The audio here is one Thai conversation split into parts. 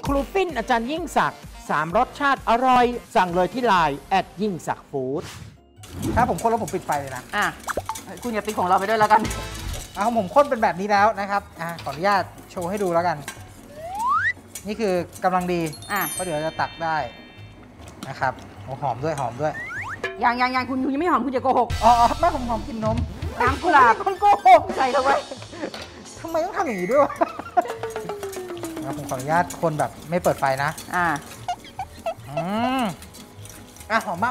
ครูปิ้นอาจารย์ยิ่งศักดิ์3รสชาติอร่อยสั่งเลยที่ไลน์ยิ่งศักดิ์ฟู้ดถ้าผมคนแล้วผมปิดไฟเลยนะคุณอย่าปิดของเราไปด้วยแล้วกันของผมข้นเป็นแบบนี้แล้วนะครับขออนุญาตโชว์ให้ดูแล้วกันนี่คือกำลังดีก็เดี๋ยวจะตักได้นะครับหอมด้วยยังคุณยังไม่หอมคุณจะโกหกไม่ผมหอมกินนมน้ำกุหลาบคนโกหกใส่เข้าไปทำไมต้องทำอย่างนี้ด้วยผมขออนุญาตคนแบบไม่เปิดไฟนะหอมมาก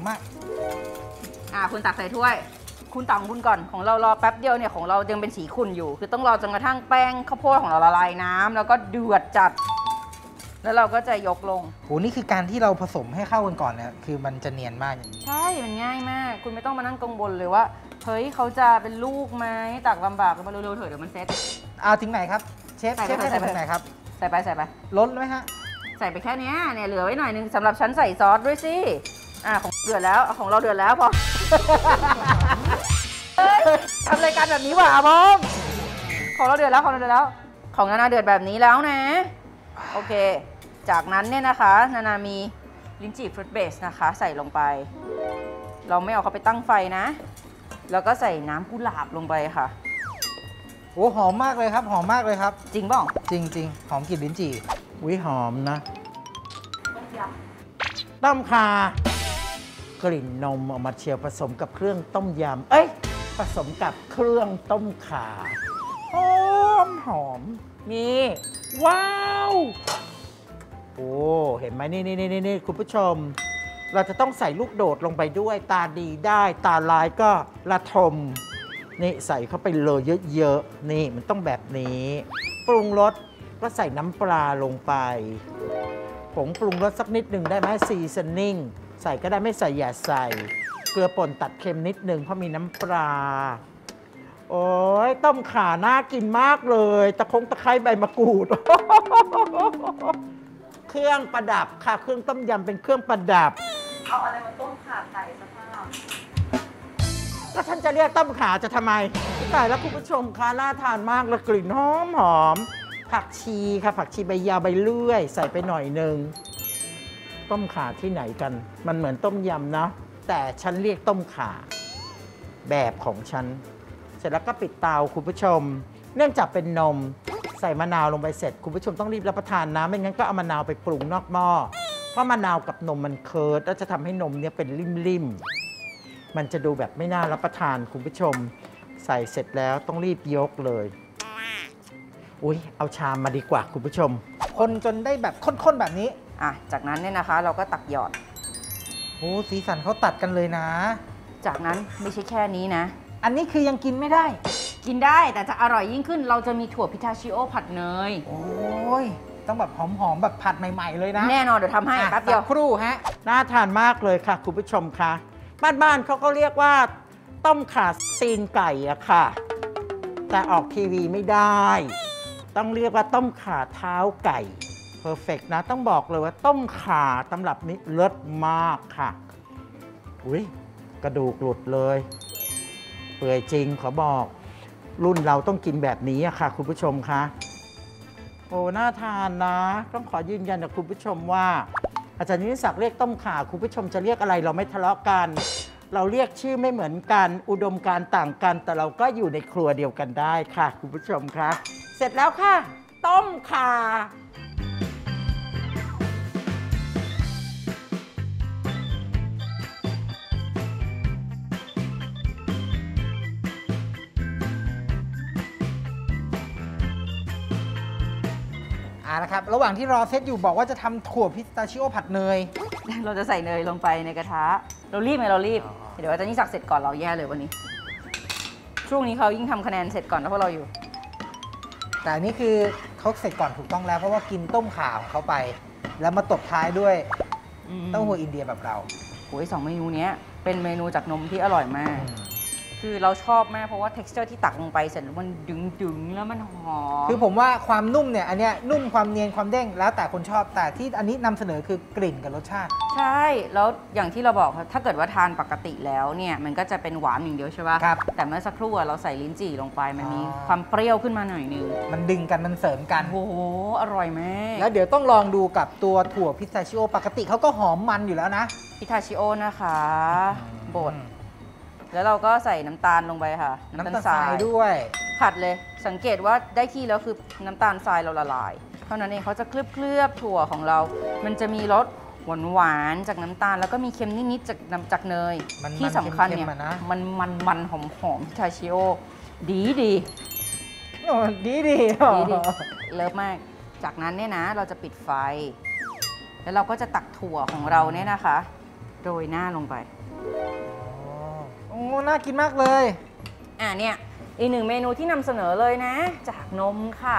คุณตักใส่ถ้วยคุณตักคุณก่อนของเรารอแป๊บเดียวเนี่ยของเรายังเป็นสีขุ่นอยู่คือต้องรอจนกระทั่งแป้งข้าวโพดของเราละลายน้ำแล้วก็เดือดจัดแล้วเราก็จะยกลงนี่คือการที่เราผสมให้เข้ากันก่อนเนี่ยคือมันจะเนียนมากใช่มันง่ายมากคุณไม่ต้องมานั่งกังวลเลยว่าเฮ้ยเขาจะเป็นลูกไหมตักลำบากมาเร็วๆเถอะเดี๋ยวมันเซ็ตถึงไหนครับเชฟใส่ไปไหนครับใส่ไปล้นไหมฮะใส่ไปแค่นี้เนี่ยเหลือไว้หน่อยนึงสำหรับฉันใส่ซอสด้วยสิของเดือดแล้วของเราเดือดแล้วพอทำรายการแบบนี้ว่ะบอมของเราเดือดแล้วของนานาเดือดแบบนี้แล้วนะโอเคจากนั้นเนี่ยนะคะนานามีลิ้นจี่ฟรุตเบสนะคะใส่ลงไปเราไม่เอาเขาไปตั้งไฟนะแล้วก็ใส่น้ำกุหลาบลงไปค่ะหอมมากเลยครับจริงเปล่าจริงหอมกลิ่นลิ้นจี่หอมนะต้มข่ากลิ่นนมออกมาเชียวผสมกับเครื่องต้มยำผสมกับเครื่องต้มข่าหอมนี่ว้าวเห็นไหมนี่คุณผู้ชมเราจะต้องใส่ลูกโดดลงไปด้วยตาดีได้ตาลายก็ระทมนี่ใส่เข้าไปเลยเยอะๆนี่มันต้องแบบนี้ปรุงรสก็ใส่น้ำปลาลงไปผงปรุงรสสักนิดหนึ่งได้ไหมซีซันนิ่งใส่ก็ได้ไม่ใส่อย่าใส่เกลือป่นตัดเค็มนิดหนึ่งเพราะมีน้ำปลาต้มข่าน่ากินมากเลยตะไคร้ใบมะกรูด เครื่องประดับค่ะเครื่องต้มยำเป็นเครื่องประดับเอาอะไรมาต้มข่าไก่สภาพแล้วฉันจะเรียกต้มข่าจะทำไมตายแล้วคุณผู้ชมคะน่าทานมากเลยกลิ่นหอมผักชีค่ะผักชีใบยาวใบเลื่อยใส่ไปหน่อยนึงต้มข่าที่ไหนกันมันเหมือนต้มยำนะแต่ฉันเรียกต้มข่าแบบของฉันเสร็จแล้วก็ปิดเตาคุณผู้ชมเนื่องจากเป็นนมใส่มะนาวลงไปเสร็จคุณผู้ชมต้องรีบรับประทานนะไม่งั้นก็เอามะนาวไปปรุงนอกหม้อเพราะมะนาวกับนมมันเคิร์ดแล้วจะทำให้นมเนี้ยเป็นริมๆมันจะดูแบบไม่น่ารับประทานคุณผู้ชมใส่เสร็จแล้วต้องรีบยกเลยเอาชามมาดีกว่าคุณผู้ชมคนจนได้แบบข้นๆแบบนี้จากนั้นเนี่ยนะคะเราก็ตักหยอดสีสันเขาตัดกันเลยนะจากนั้นไม่ใช่แค่นี้นะอันนี้คือยังกินไม่ได้กินได้แต่จะอร่อยยิ่งขึ้นเราจะมีถั่วพิทาชิโอผัดเนยต้องแบบหอมๆแบบผัดใหม่ๆเลยนะแน่นอนเดี๋ยวทำให้แป๊บเดียวครู่ฮะน่าทานมากเลยค่ะคุณผู้ชมค่ะบ้านๆเขาก็เรียกว่าต้มข่าตีนไก่อะค่ะแต่ออกทีวีไม่ได้ต้องเรียกว่าต้มข่าเท้าไก่เพอร์เฟกต์นะต้องบอกเลยว่าต้มข่าตำรับนี้เลิศมากค่ะกระดูกหลุดเลยเปื่อยจริงขอบอกรุ่นเราต้องกินแบบนี้อะค่ะคุณผู้ชมคะน่าทานนะต้องขอยืนยันกับคุณผู้ชมว่าอาจารย์ยิ่งศักดิ์เรียกต้มข่าคุณผู้ชมจะเรียกอะไรเราไม่ทะเลาะกันเราเรียกชื่อไม่เหมือนกันอุดมการณ์ต่างกันแต่เราก็อยู่ในครัวเดียวกันได้ค่ะคุณผู้ชมคะเสร็จแล้วค่ะต้มข่านะครับระหว่างที่รอเซตอยู่บอกว่าจะทำถั่วพิสตาชิโอผัดเนยเราจะใส่เนยลงไปในกระทะเรารีบเดี๋ยวอาจารย์ยิ่งศักดิ์เสร็จก่อนเราแย่เลยวันนี้ช่วงนี้เขายิ่งทำคะแนนเสร็จก่อนแล้วพวกเราอยู่แต่อันนี้คือเขาเสร็จก่อนถูกต้องแล้วเพราะว่ากินต้มข่าของเขาไปแล้วมาตบท้ายด้วยเต้าหู้อินเดียแบบเรา 2 เมนูนี้เป็นเมนูจากนมที่อร่อยมากคือเราชอบมากเพราะว่า texture ที่ตักลงไปเสร็จแล้วมันดึงแล้วมันหอมคือผมว่าความนุ่มเนี่ยอันเนี้ยนุ่มความเนียนความเด้งแล้วแต่คนชอบแต่ที่อันนี้นำเสนอคือกลิ่นกับรสชาติใช่แล้วอย่างที่เราบอกค่ะถ้าเกิดว่าทานปกติแล้วเนี่ยมันก็จะเป็นหวานอย่างเดียวใช่ป่ะครับแต่เมื่อสักครู่อะเราใส่ลิ้นจี่ลงไปมันมีอ๋อความเปรี้ยวขึ้นมาหน่อยนึงมันดึงกันมันเสริมกันโอ้โหอร่อยมากแล้วเดี๋ยวต้องลองดูกับตัวถั่วพิสตาชิโอปกติเขาก็หอมมันอยู่แล้วนะพิทาชิโอนะคะบดแล้วเราก็ใส่น้ำตาลลงไปค่ะน้ำตาลทรายด้วยผัดเลยสังเกตว่าได้ที่แล้วคือน้ำตาลทรายเราละลายเท่านั้นเองเขาจะเคลือบถั่วของเรา มันจะมีรสหวานๆจากน้ำตาลแล้วก็มีเค็มนิดๆจากเนยมันๆที่สำคัญเนี่ยเค็มๆอะนะมันหอมพิทาชิโอดีโอ้ดีดีเลิฟมาก จากนั้นเนี่ยนะเราจะปิดไฟ แล้วเราก็จะตักถั่วของเราเนี่ยนะคะโรยหน้าลงไปโอ้ น่ากินมากเลยเนี่ยอีกหนึ่งเมนูที่นำเสนอเลยนะ จากนมค่ะ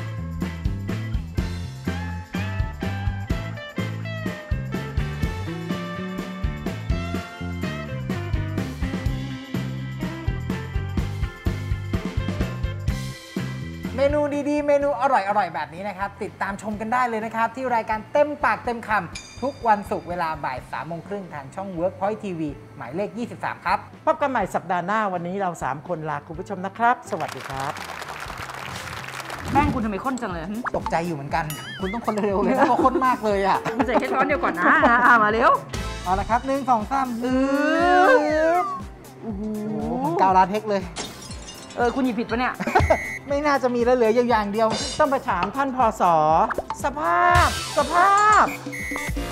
เมนูดีๆ เมนูอร่อยๆ แบบนี้นะครับ ติดตามชมกันได้เลยนะครับ ที่รายการเต็มปากเต็มคำทุกวันศุกร์เวลาบ่าย 3:30 ทางช่อง Workpoint TV หมายเลข 23 ครับพบกันใหม่สัปดาห์หน้าวันนี้เรา 3 คนลาคุณผู้ชมนะครับ สวัสดีครับแป้งคุณทำไมข้นจังเลยตกใจอยู่เหมือนกัน คุณต้องคนเร็วๆเลยนะเพราะคนมากเลยอ่ะมันใส่แค่ช้อนเดียวก่อนนะ มาเร็วเอาละครับ1 2 3โอ้โหผมกาวลาเทคเลยคุณหยิบผิดปะเนี่ยไม่น่าจะมีแล้วเหลืออย่างเดียวต้องไปถามท่านพศสภาพ